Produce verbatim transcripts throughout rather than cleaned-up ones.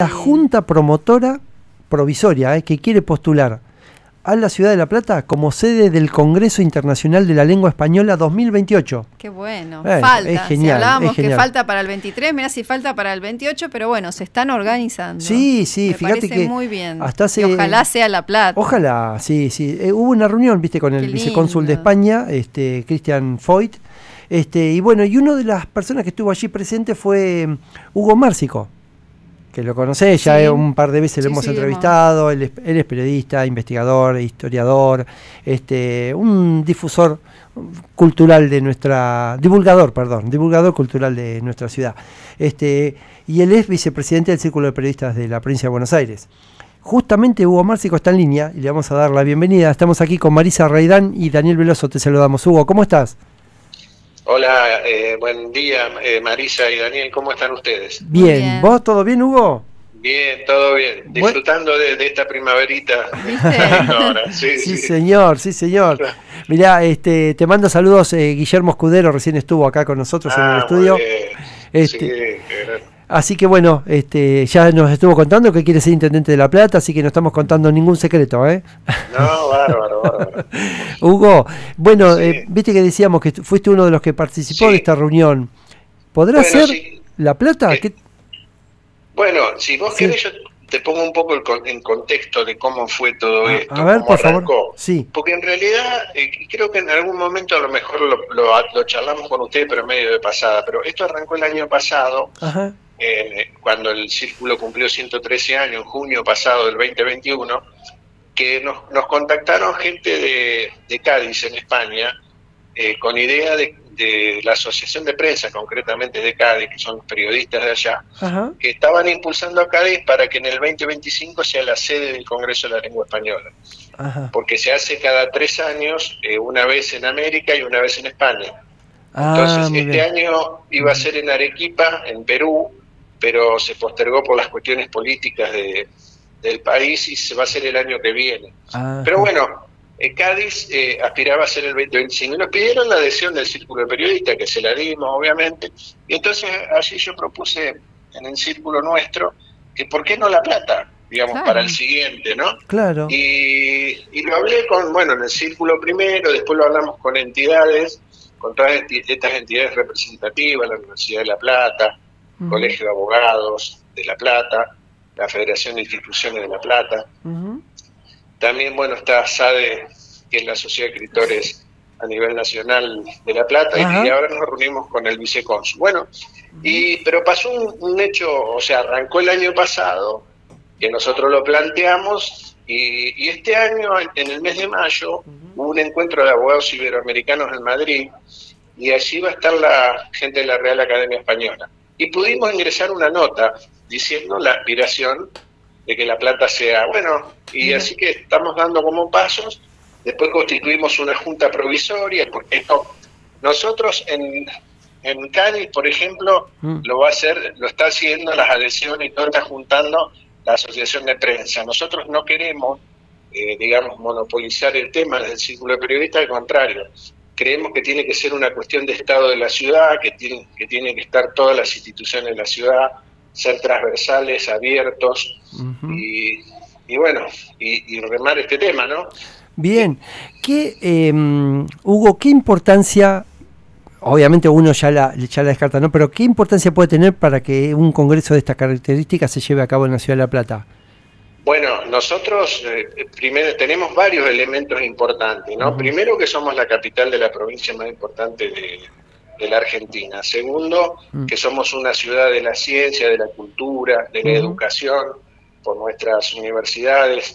La Junta Promotora Provisoria, eh, que quiere postular a la Ciudad de La Plata como sede del Congreso Internacional de la Lengua Española dos mil veintiocho. Qué bueno, eh, falta. Es genial, si hablábamos es genial. que falta para el veintitrés, mirá si falta para el veintiocho, pero bueno, se están organizando. Sí, sí, Me fíjate parece que muy bien. hasta hace, y ojalá sea La Plata. Ojalá, sí, sí. Eh, hubo una reunión, viste, con el Qué vicecónsul de lindo. España, este, Christian Foyt, este, y bueno, y una de las personas que estuvo allí presente fue um, Hugo Márcico, que lo conocés, ya Sí. un par de veces lo Sí, hemos sí, entrevistado. Él es, él es periodista, investigador, historiador, este, un difusor cultural de nuestra, divulgador, perdón, divulgador cultural de nuestra ciudad. Este, y él es vicepresidente del Círculo de Periodistas de la Provincia de Buenos Aires. Justamente Hugo Márcico está en línea y le vamos a dar la bienvenida. Estamos aquí con Marisa Reidán y Daniel Veloso, te saludamos. Hugo, ¿cómo estás? Hola, eh, buen día, eh, Marisa y Daniel, ¿cómo están ustedes? Bien. bien. ¿Vos todo bien, Hugo? Bien, todo bien, Buen- disfrutando de, de esta primaverita. ¿Viste? Ahora, sí, Sí, sí. señor, sí, señor. Mirá, este, te mando saludos, eh, Guillermo Escudero recién estuvo acá con nosotros en el Ah, estudio. muy bien. Este, Sí, qué gran- Así que bueno, este, ya nos estuvo contando que quiere ser intendente de La Plata, así que no estamos contando ningún secreto, ¿eh? No, bárbaro, bárbaro. Hugo, bueno, Sí. eh, viste que decíamos que tú- fuiste uno de los que participó Sí. de esta reunión. ¿Podrá Bueno, ser sí. La Plata? Eh, ¿Qué- Bueno, si vos Sí. querés, yo te pongo un poco el con- en contexto de cómo fue todo A- esto, a ver, cómo por favor. arrancó. Sí. Porque en realidad, eh, creo que en algún momento a lo mejor lo, lo, lo charlamos con ustedes, pero medio de pasada. Pero esto arrancó el año pasado, Ajá. eh, cuando el Círculo cumplió ciento trece años, en junio pasado del veinte veintiuno, que nos, nos contactaron gente de, de Cádiz, en España, eh, con idea de, de la Asociación de Prensa, concretamente de Cádiz, que son periodistas de allá, Ajá. que estaban impulsando a Cádiz para que en el veinte veinticinco sea la sede del Congreso de la Lengua Española, Ajá. porque se hace cada tres años, eh, una vez en América y una vez en España. Ah, Entonces, muy este bien. año iba a ser en Arequipa, en Perú, pero se postergó por las cuestiones políticas de, del país y se va a hacer el año que viene. Ajá. Pero bueno, eh, Cádiz eh, aspiraba a ser el veinte veinticinco y nos pidieron la adhesión del Círculo de Periodistas, que se la dimos, obviamente. Y entonces allí yo propuse en el círculo nuestro que ¿por qué no La Plata? Digamos, Claro. para el siguiente, ¿no? Claro. Y, y lo hablé con, bueno, en el círculo primero, después lo hablamos con entidades, con todas enti- estas entidades representativas, la Universidad de La Plata, Ujú. Colegio de Abogados de La Plata, la Federación de Instituciones de La Plata. Ujú. También, bueno, está SADE, que es la Sociedad de Escritores a nivel nacional de La Plata, Ajá. y, y ahora nos reunimos con el vicecónsul. Bueno, y pero pasó un, un hecho, o sea, arrancó el año pasado, que nosotros lo planteamos, y, y este año, en, en el mes de mayo, hubo un encuentro de abogados iberoamericanos en Madrid, y allí va a estar la gente de la Real Academia Española. Y pudimos ingresar una nota diciendo la aspiración de que La Plata sea, bueno, y Ujú. así que estamos dando como pasos. Después constituimos una junta provisoria, porque esto, nosotros en, en Cádiz, por ejemplo, Mm. lo va a hacer, lo está haciendo las adhesiones y todo está juntando la Asociación de Prensa. Nosotros no queremos, eh, digamos, monopolizar el tema del Círculo de Periodistas, al contrario. Creemos que tiene que ser una cuestión de estado de la ciudad, que tiene que, tiene que estar todas las instituciones de la ciudad, ser transversales, abiertos, Ujú. y, y bueno, y, y remar este tema, ¿no? Bien, ¿qué, eh, Hugo, qué importancia, obviamente uno ya la, ya la descarta, ¿no? Pero qué importancia puede tener para que un congreso de estas características se lleve a cabo en la Ciudad de La Plata? Bueno, nosotros eh, primero tenemos varios elementos importantes, ¿no? Ujú. Primero, que somos la capital de la provincia más importante de, de la Argentina. Segundo, Mm. que somos una ciudad de la ciencia, de la cultura, de la Ujú. educación, por nuestras universidades,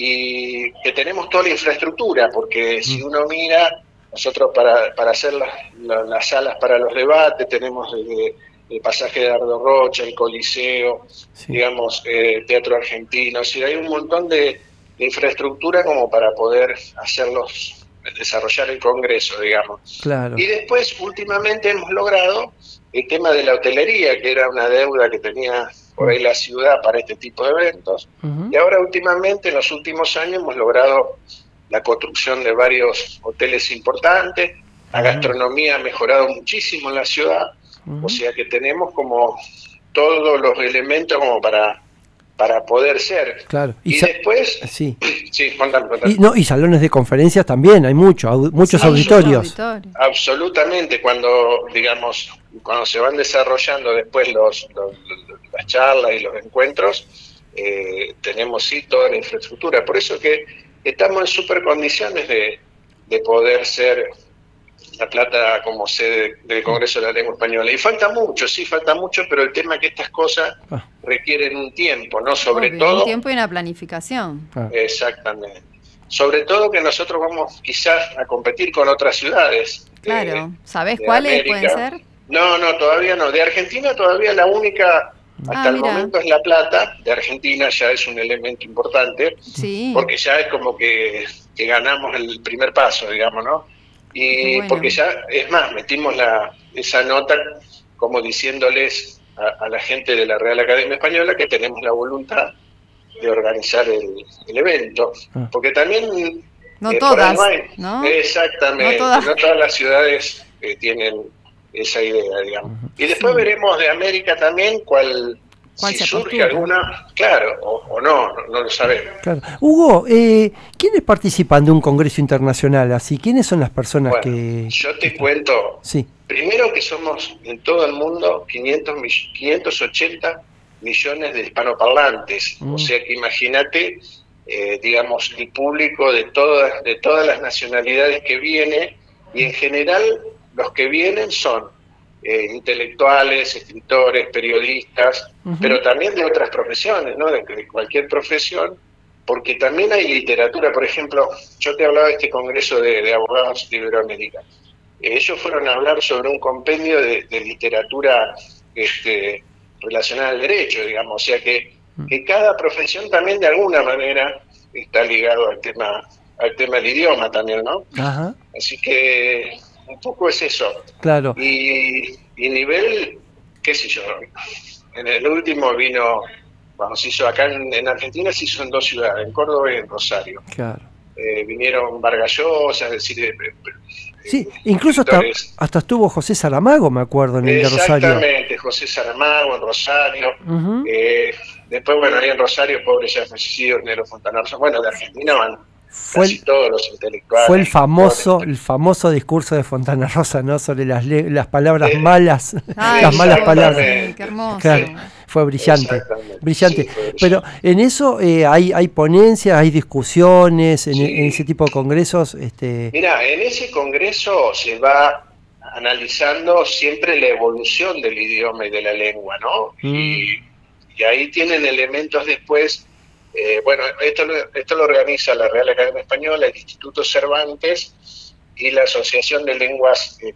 y que tenemos toda la infraestructura, porque si Mm. uno mira, nosotros para, para hacer las, la- las salas para los debates tenemos desde el pasaje de Dardo Rocha, el Coliseo, Sí. digamos, eh, Teatro Argentino, o sea, hay un montón de, de infraestructura como para poder hacerlos, desarrollar el Congreso, digamos. Claro. Y después, últimamente, hemos logrado el tema de la hotelería, que era una deuda que tenía por ahí la ciudad para este tipo de eventos. Ujú. Y ahora, últimamente, en los últimos años, hemos logrado la construcción de varios hoteles importantes, la Ah. gastronomía ha mejorado muchísimo en la ciudad, Ujú. o sea que tenemos como todos los elementos como para para poder ser. Claro. Y, y después, sí, sí, contame, contame. Y, no, y salones de conferencias también, hay mucho, au, muchos Sí, auditorios. auditorios. Absolutamente, cuando, digamos, cuando se van desarrollando después los, los, los las charlas y los encuentros, eh, tenemos sí toda la infraestructura. Por eso que estamos en super condiciones de, de poder ser La Plata como sede del Congreso de la Lengua Española. Y falta mucho, sí, falta mucho, pero el tema es que estas cosas Ah. requieren un tiempo, ¿no? Sobre Obvio, todo... un tiempo y una planificación. Ah. Exactamente. Sobre todo que nosotros vamos quizás a competir con otras ciudades. Claro. de- ¿Sabés de cuáles América. pueden ser? No, no, todavía no. De Argentina todavía la única, hasta Ah, el mira. momento, es La Plata. De Argentina ya es un elemento importante, Sí. porque ya es como que, que ganamos el primer paso, digamos, ¿no? Y Qué bueno. porque ya, es más, metimos la esa nota como diciéndoles a, a la gente de la Real Academia Española que tenemos la voluntad de organizar el, el evento. Ah. Porque también... No eh, por ahí todas, no hay- ¿no? Exactamente, No no todas. todas, las ciudades eh, tienen esa idea, digamos. Y después Sí. veremos de América también cuál, ¿Cuál si se surge postula? alguna, claro, o, o no, no, no lo sabemos. Claro. Hugo, eh, ¿quiénes participan de un congreso internacional así? ¿Quiénes son las personas Bueno, que...? yo te cuento, Sí, primero que somos en todo el mundo quinientos, mill- quinientos ochenta millones de hispanoparlantes, Mm. o sea que imagínate, eh, digamos, el público de todas, de todas las nacionalidades que viene, y en general los que vienen son eh, intelectuales, escritores, periodistas, Ujú. pero también de otras profesiones, ¿no? De, de cualquier profesión, porque también hay literatura. Por ejemplo, yo te hablaba de este congreso de, de abogados de Iberoamérica. Eh, ellos fueron a hablar sobre un compendio de, de literatura este, relacionada al derecho, digamos, o sea que, que cada profesión también de alguna manera está ligado al tema, al tema del idioma también, ¿no? ajá, Así que un poco es eso. claro. Y, y nivel, qué sé yo, en el último vino, cuando se hizo acá en, en Argentina, se hizo en dos ciudades, en Córdoba y en Rosario. Claro. Eh, vinieron Vargas Llosa, es decir, eh, eh, Sí, incluso hasta, escritores. hasta estuvo José Saramago, me acuerdo, en el de Rosario. Exactamente, José Saramago en Rosario. Ujú. eh, después, bueno, ahí en Rosario, pobre ya fallecido, Nero Fontana Rosa. Bueno, de Argentina van Fue casi el, todos los intelectuales. fue el famoso, Todos el famoso discurso de Fontana Rosa, ¿no? Sobre las, le- las palabras Eh, malas, Ay, las malas sí, palabras. sí, qué hermoso. Claro, fue brillante, Exactamente, brillante. sí, fue brillante. Pero en eso eh, hay, hay ponencias, hay discusiones, en, Sí. en ese tipo de congresos. Este, Mira, en ese congreso se va analizando siempre la evolución del idioma y de la lengua, ¿no? Mm. Y, y ahí tienen elementos después, eh, bueno, esto lo, esto lo organiza la Real Academia Española, el Instituto Cervantes y la Asociación de Lenguas eh,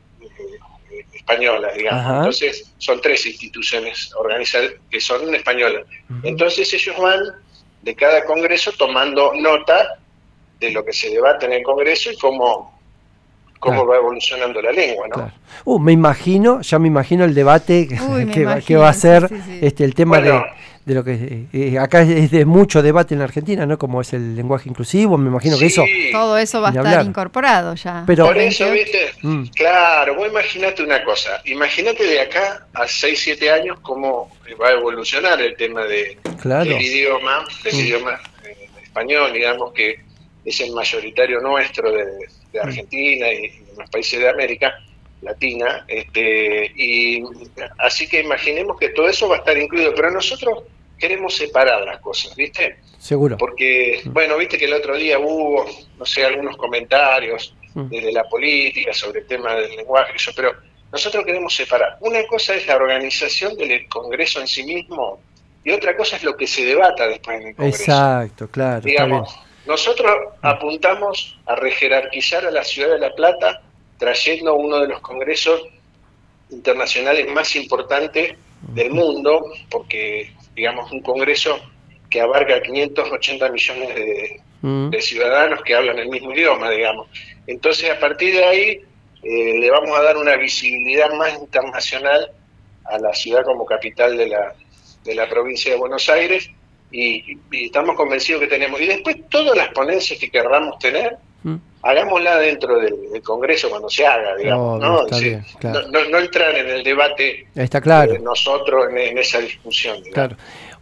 eh, Españolas, digamos. Ajá. Entonces, son tres instituciones organizadas que son españolas. Ujú. Entonces, ellos van de cada congreso tomando nota de lo que se debate en el congreso y cómo, cómo Claro. va evolucionando la lengua, ¿no? claro. Uh, me imagino, ya me imagino el debate que, Uy, me que va, que imagino, va a sí, ser sí, sí. este, el tema Bueno. de, de lo que eh, eh, acá es, es de mucho debate en la Argentina, ¿no? Como es el lenguaje inclusivo, me imagino que eso. Sí, Todo eso va a Ni estar hablar. incorporado ya. Pero- por eso, ¿viste? Mm. Claro, vos imaginate una cosa, imagínate de acá a seis siete años cómo va a evolucionar el tema de, Claro. del idioma, del Mm. idioma eh, español, digamos que es el mayoritario nuestro de, de Argentina y, y de los países de América Latina, este, y así que imaginemos que todo eso va a estar incluido, pero nosotros queremos separar las cosas, ¿viste? Seguro. Porque, bueno, viste que el otro día hubo, no sé, algunos comentarios Mm. desde la política sobre el tema del lenguaje, y eso, pero nosotros queremos separar. Una cosa es la organización del Congreso en sí mismo y otra cosa es lo que se debata después en el Congreso. Exacto, claro. Está bien. Digamos, nosotros apuntamos a rejerarquizar a la ciudad de La Plata trayendo uno de los congresos internacionales más importantes del mundo, porque, digamos, un congreso que abarca quinientos ochenta millones de, Mm. de ciudadanos que hablan el mismo idioma, digamos. Entonces, a partir de ahí, eh, le vamos a dar una visibilidad más internacional a la ciudad como capital de la, de la provincia de Buenos Aires, y, y estamos convencidos que tenemos. Y después, todas las ponencias que querramos tener, Mm. hagámosla dentro del, del Congreso cuando se haga, digamos, Obvio, ¿no? está Es decir, bien, claro. no, no- no entrar en el debate Está claro. de nosotros en, en esa discusión, digamos. Claro.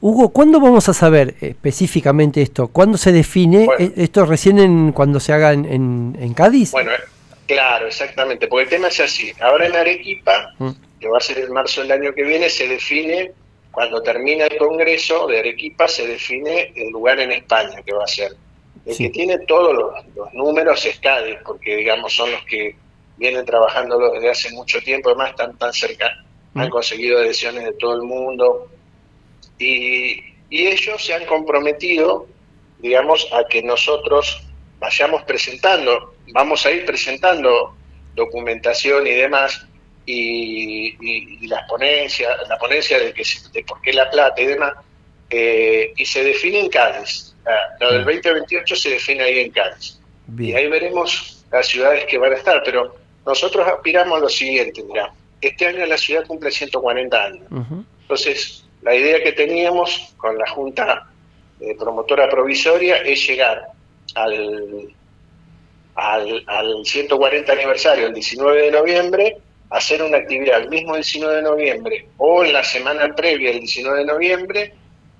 Hugo, ¿cuándo vamos a saber específicamente esto? ¿Cuándo se define? Bueno, ¿esto recién en, cuando se haga en, en, en Cádiz? Bueno, claro, exactamente, porque el tema es así. Ahora en Arequipa, mm. que va a ser en marzo del año que viene, se define, cuando termina el Congreso de Arequipa, se define el lugar en España que va a ser. El sí. que tiene todos los, los números es Cádiz, porque digamos son los que vienen trabajándolo desde hace mucho tiempo, además están tan cerca, mm. han conseguido adhesiones de todo el mundo. Y, y ellos se han comprometido, digamos, a que nosotros vayamos presentando, vamos a ir presentando documentación y demás, y, y, y las ponencias, la ponencia de, que, de por qué La Plata y demás, eh, y se define en Cádiz. Lo del veinte veintiocho se define ahí en Cádiz. Bien. Y ahí veremos las ciudades que van a estar, pero nosotros aspiramos a lo siguiente, mirá, este año la ciudad cumple ciento cuarenta años, uh-huh. entonces la idea que teníamos con la Junta eh, Promotora Provisoria es llegar al, al, al ciento cuarenta aniversario, el diecinueve de noviembre, hacer una actividad el mismo diecinueve de noviembre o en la semana previa al diecinueve de noviembre,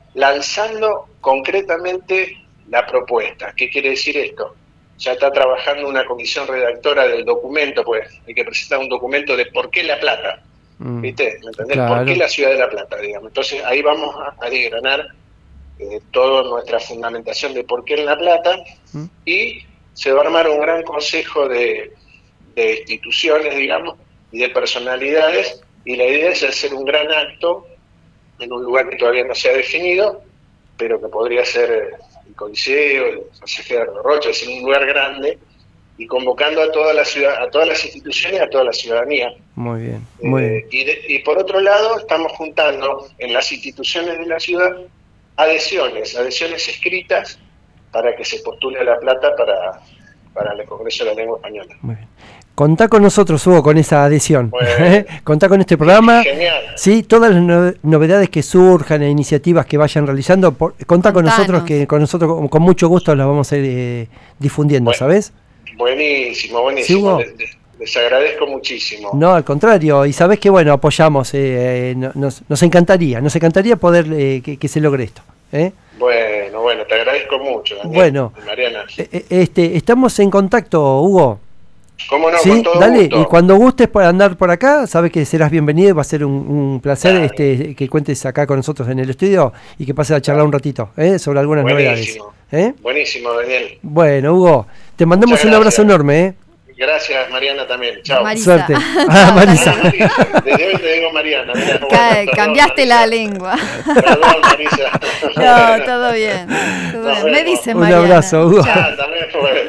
lanzando concretamente la propuesta. ¿Qué quiere decir esto? Ya está trabajando una comisión redactora del documento, pues hay que presentar un documento de por qué La Plata. ¿Viste? ¿Me entendés? Claro. ¿Por qué la ciudad de La Plata, digamos? Entonces ahí vamos a, a desgranar eh, toda nuestra fundamentación de por qué en La Plata, ¿Mm? Y se va a armar un gran consejo de, de instituciones, digamos, y de personalidades, y la idea es hacer un gran acto en un lugar que todavía no se ha definido, pero que podría ser el Coliseo, el José Gerardo Rocha, es un lugar grande, y convocando a toda la ciudad, a todas las instituciones, a toda la ciudadanía. Muy bien, muy eh, bien. Y, de, y por otro lado, estamos juntando en las instituciones de la ciudad adhesiones, adhesiones escritas para que se postule a La Plata para, para el Congreso de la Lengua Española. Muy bien. Contá con nosotros, Hugo, con esa adhesión. Bueno, contá con este programa. Genial. Sí, todas las no, novedades que surjan e iniciativas que vayan realizando, por, contá Contanos. con nosotros, que con nosotros con, con mucho gusto las vamos a ir eh, difundiendo, bueno. ¿Sabes? Buenísimo, buenísimo. ¿Sí, les, les agradezco muchísimo. No, al contrario. Y sabés que, bueno, apoyamos. Eh, nos, nos encantaría, nos encantaría poder eh, que, que se logre esto. ¿eh? Bueno, bueno, te agradezco mucho, Daniel, bueno, Mariana. Eh, este, estamos en contacto, Hugo. ¿Cómo no? Sí, con todo dale, gusto. Y cuando gustes por andar por acá, sabes que serás bienvenido y va a ser un, un placer este, que cuentes acá con nosotros en el estudio y que pases a charlar un ratito ¿eh? sobre algunas Buenísimo. novedades. ¿eh? Buenísimo, Daniel. Bueno, Hugo, te mandamos un abrazo enorme. ¿eh? Gracias, Mariana, también. Chao. Marisa. Suerte. Ah, Marisa. Desde hoy te digo Mariana. Mira, bueno, perdón, Cambiaste Marisa. La lengua. Perdón, Marisa. No, todo bien. Todo bien. Me dice Mariana. Un abrazo, Hugo. Ah, también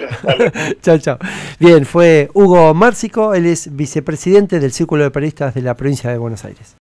fue. Chao, chao. Bien, fue Hugo Márcico, él es vicepresidente del Círculo de Periodistas de la provincia de Buenos Aires.